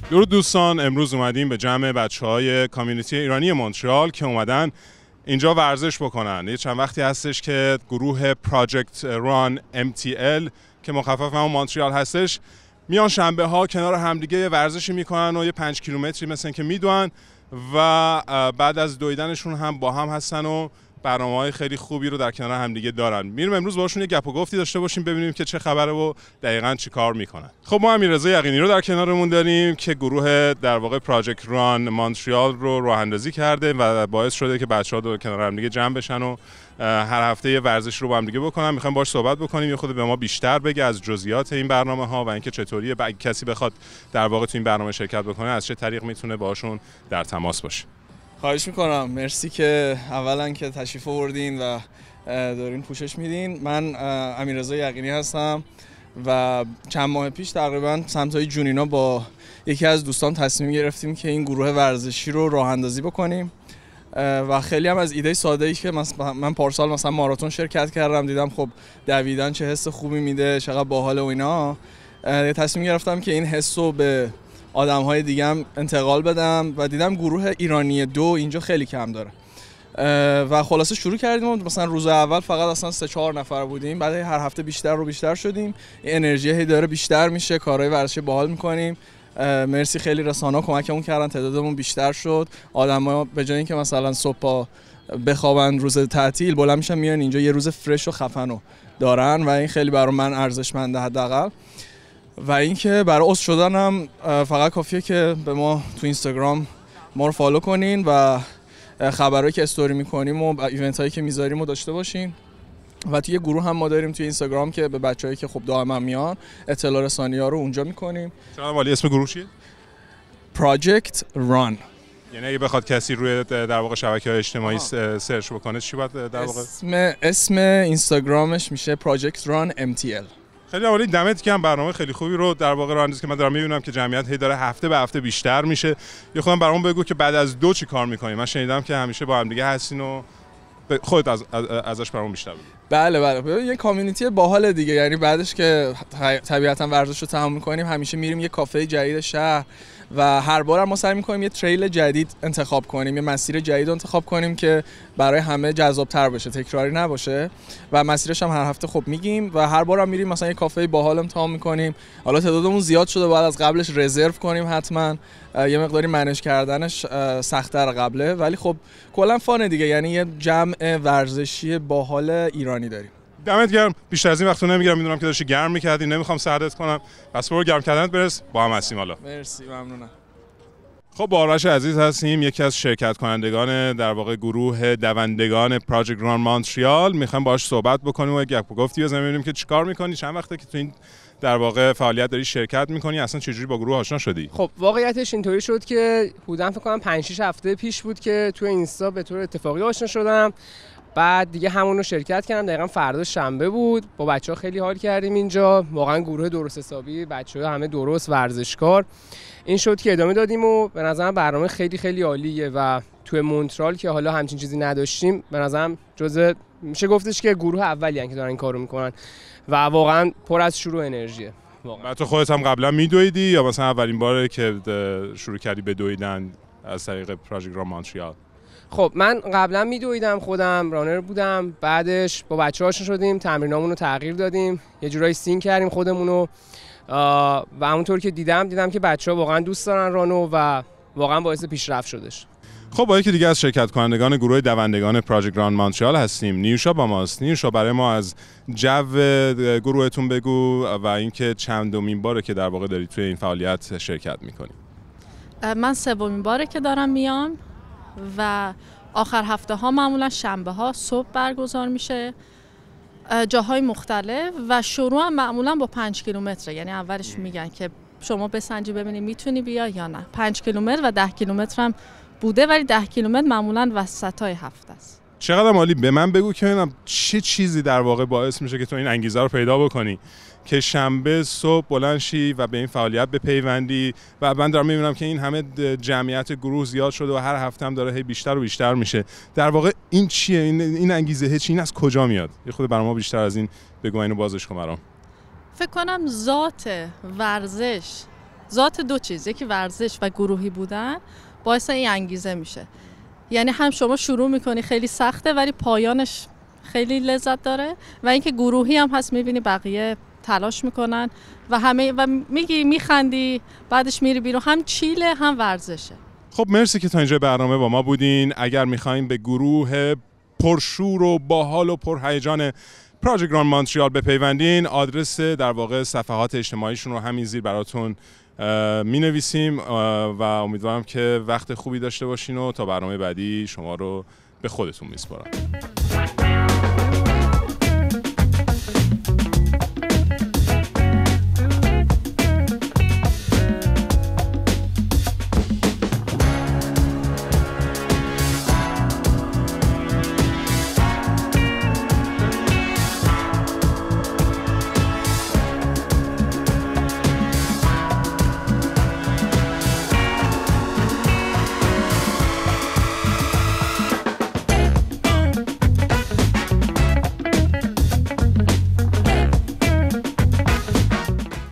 درود دوستان، امروز اومدیم به جمع بچه‌های کامیونیتی ایرانی مونترال که اومدن اینجا ورزش بکنن. یه چند وقتی هستش که گروه پراجکت ران MTL که مخفف همون مونترال هستش میان شنبه ها کنار همدیگه ورزشی میکنن و یه 5 کیلومتری مثلا که میدوئن و بعد از دویدنشون هم با هم هستن و برنامه‌های خیلی خوبی رو در کنار همدیگه دارن. میریم امروز باهاشون یه گپ و گفتی داشته باشیم ببینیم که چه خبره و دقیقاً چی کار میکنن. خب ما امیررضا یقینی رو در کنارمون داریم که گروه در واقع پراجکت ران مونترال رو راه اندازی کرده و باعث شده که بچه‌ها دور کنار همدیگه جمع بشن و هر هفته یه ورزش رو با هم دیگه بکنن. می‌خوایم باهاش صحبت بکنیم، یه خود به ما بیشتر بگه از جزئیات این برنامه‌ها و اینکه چطوریه اگه کسی بخواد در واقع تو این برنامه شرکت بکنه از چه طریق میتونه باهاشون در تماس باشه. خواهش میکنم. مرسی که اولا که تشریف آوردین و دارین پوشش میدین. من امیررضا یقینی هستم و چند ماه پیش تقریبا سمتای جونینا با یکی از دوستان تصمیم گرفتیم که این گروه ورزشی رو راه اندازی بکنیم و خیلی هم از ایده ساده ای که من پارسال مثلا ماراتون شرکت کردم، دیدم خب دویدن چه حس خوبی میده، چقدر باحال و اینا. تصمیم گرفتم که این حس رو به آدم‌های دیگه هم انتقال بدم و دیدم گروه ایرانی 2 اینجا خیلی کم داره و خلاصه شروع کردیم. مثلا روز اول فقط اصلا 3-4 نفر بودیم، بعد هر هفته بیشتر شدیم، انرژی هی داره بیشتر میشه، کارهای ورزشی باحال میکنیم. مرسی خیلی رسانه‌ها کمکمون کردن، تعدادمون بیشتر شد. آدم‌ها به جای اینکه مثلا صبح بخوابن روز تعطیل بلند میشن میان اینجا یه روز فرش و خفنو دارن و این خیلی برای من ارزشمنده حداقل. و اینکه برای عضو شدن هم فقط کافیه که به ما تو اینستاگرام ما رو فالو کنین و خبرایی که استوری میکنیم و ایونت هایی که میذاریم رو داشته باشین. و توی گروه هم ما داریم توی اینستاگرام که به بچه‌هایی که خب دائما میان اطلاع رسانی‌ها رو اونجا میکنیم. چرا ولی اسم گروه چیه؟ پراجکت ران. یعنی اگه بخواد کسی روی در واقع شبکه‌های اجتماعی سرچ بکنه چی باید در واقع اسم اینستاگرامش میشه پراجکت ران MTL. خیلی عالی، دمت گرم. برنامه خیلی خوبی رو در واقع راه اندازی که من دارم میبینم که جمعیت هی داره هفته به هفته بیشتر میشه. یه خودم برام بگو که بعد از 2 چی کار میکنی؟ من شنیدم که همیشه با هم دیگه هستین و خودت ازش برام بیشتر بگو. بله یه کامیونیتی باحال دیگه، یعنی بعدش که طبیعتا ورزش رو تمام میکنیم همیشه میریم یه کافه جدید شهر و هر بار ما سعی میکنیم یه تریل جدید انتخاب کنیم، یه مسیر جدید انتخاب کنیم که برای همه جذاب‌تر بشه، تکراری نباشه و مسیرش هم هر هفته خب میگیم و هر بار هم میریم مثلا یه کافه باحال امتحان میکنیم. حالا تعدادمون زیاد شده، باید از قبلش رزرو کنیم حتما، یه مقداری منیج کردنش سخت‌تر قبله، ولی خب کلا فانه دیگه، یعنی یه جمع ورزشی باحال ایرانی داریم. دمت گرم. بیشتر از این وقتو نمیگیرم، میدونم که داشتی گرم می‌کردی، نمیخوام سردت کنم، پس برو گرم کردنت برس، با هم هستیم حالا. مرسی، ممنونم. خب با آرش عزیز هستیم، یکی از شرکت کنندگان در واقع گروه دوندگان پراجکت ران مونترال. میخوایم باهاش صحبت بکنیم و گپ و گفتی بزنیم ببینیم که چیکار می‌کنی، چند وقته که تو این در واقع فعالیت داری شرکت می‌کنی، اصلا چجوری با گروه آشنا شدی؟ خب واقعیتش اینطوری شد که حدوداً فکر کنم 5-6 هفته پیش بود که تو اینستا به طور اتفاقی آشنا شدم. بعد دیگه همون رو شرکت کردم، دقیقاً فردا شنبه بود. با بچه‌ها خیلی حال کردیم اینجا، واقعاً گروه درست حسابی، بچه‌ها همه درست ورزشکار. این شد که ادامه دادیم و به نظرم برنامه خیلی خیلی عالیه و توی مونترال که حالا همچین چیزی نداشتیم، به نظرم جزء میشه گفتش که گروه اولیه که دارن این کارو میکنن و واقعاً پر از شور و انرژیه. واقعاً تو خودت هم قبلا میدویدی یا مثلا اولین باره که شروع کردی به دویدن از طریق پراجکت ران مونترال؟ خب من قبلا میدویدم، خودم رانر بودم، بعدش با بچه‌ها آشنا شدیم، تمرینامون رو تغییر دادیم، یه جورایی سینک کردیم خودمون و همونطور که دیدم که بچه‌ها واقعا دوست دارن رانو و واقعا باعث پیشرفت شدش. خب با یکی دیگه از شرکت کنندگان گروه دوندگان پراجکت ران مونترال هستیم. نیوشا با ماست. نیوشا برای ما از جو گروهتون بگو و اینکه چندمین باره که در واقع دارید توی این فعالیت شرکت می‌کنید. من 3مین باره که دارم میام و آخر هفته ها معمولا شنبه ها صبح برگزار میشه، جاهای مختلف و شروع هم معمولا با 5 کیلومتره، یعنی اولش میگن که شما بسنجی ببینی میتونی بیا یا نه. 5 کیلومتر و 10 کیلومتر هم بوده، ولی 10 کیلومتر معمولا وسطای هفته است. چقدر عالی. به من بگو که ببینم چه چیزی در واقع باعث میشه که تو این انگیزه رو پیدا بکنی که شنبه صبح بلند شی و به این فعالیت بپیوندی و من دارم میبینم که این همه جمعیت گروه زیاد شده و هر هفته هم داره هی بیشتر و بیشتر میشه. در واقع این چیه؟ این انگیزه چی؟ این از کجا میاد؟ یه خود برام ما بیشتر از این بگو، اینو بازش کن برام. فکر کنم ذات ورزش، ذات دو چیز، یکی ورزش و گروهی بودن باعث این انگیزه میشه. یعنی هم شما شروع میکنی خیلی سخته ولی پایانش خیلی لذت داره و اینکه گروهی هم هست، میبینی بقیه تلاش میکنن و همه و میگی میخندی، بعدش میری بیرون، هم چیله هم ورزشه. خب مرسی که تا اینجا برنامه با ما بودین. اگر میخواین به گروه پرشور و باحال و پرهیجان پراجکت ران مونتریال بپیوندین، آدرس در واقع صفحات اجتماعیشون رو همین زیر براتون می نویسیم و امیدوارم که وقت خوبی داشته باشین و تا برنامه بعدی شما رو به خودتون میسپارم.